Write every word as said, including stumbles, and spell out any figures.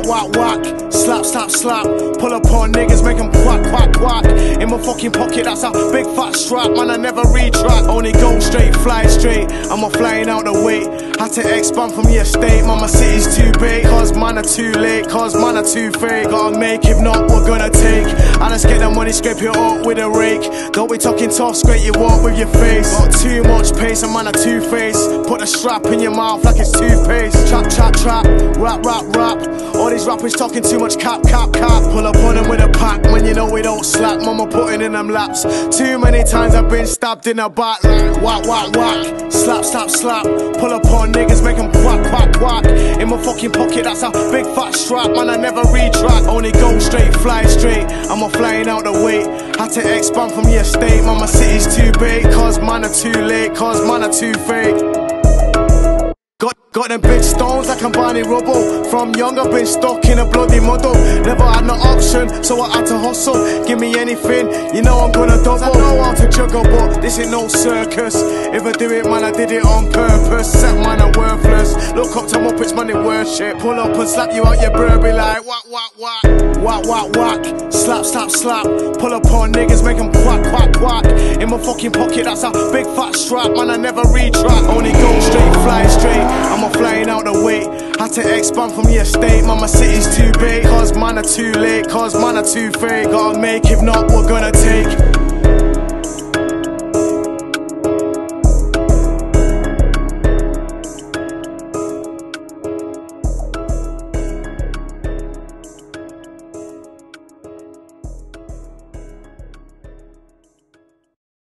Whack, whack, whack. Slap, slap, slap. Pull up on niggas, make them quack, quack, quack. In my fucking pocket, that's a big fat strap. Man, I never retract. Only go straight, fly straight. I'm a flying out the way. Had to expand from your estate. Man, my city's too big. Cause man are too late. Cause man are too fake. Gotta make, if not, we're gonna take. I just get the money, scrape it up with a rake. Don't be talking tough, scrape you up with your face. Got too much pace, and man are two-faced. Put a strap in your mouth like it's toothpaste. Trap, trap, trap. Rap, rap, rap. All these rappers talking too much cap, cap, cap. Pull up on them with a pack when you know we don't slap. Mama putting in them laps. Too many times I've been stabbed in the back. Whack, whack, whack. Slap, slap, slap. Pull up on niggas, make them quack, quack, quack. In my fucking pocket, that's a big fat strap. Man, I never retract. Only go straight, fly straight. I'm a flying out the way. Had to expand from your estate. Man, my city's too big. Cause man are too late. Cause man are too fake. Got, got them big stones like I'm Barney Rubble. From young I've been stuck in a bloody muddle. Never had no option, so I had to hustle. Give me anything, you know I'm gonna double. I know how to juggle, but this ain't no circus. If I do it, man, I did it on purpose. Set man, I'm worthless. Look up to Muppets, man, they worship. Pull up and slap you out your burby like whack, whack, whack. Whack, whack, whack. Slap, slap, slap. Pull up on niggas, make them quack, quack, quack. In my fucking pocket, that's a big fat strap. Man, I never retract. Only go straight, fly straight. I'm a flying out the way. Had to expand from your estate. Man, my city's too big. Cause man are too late. Cause man are too fake. Gotta make, if not, we're gonna take.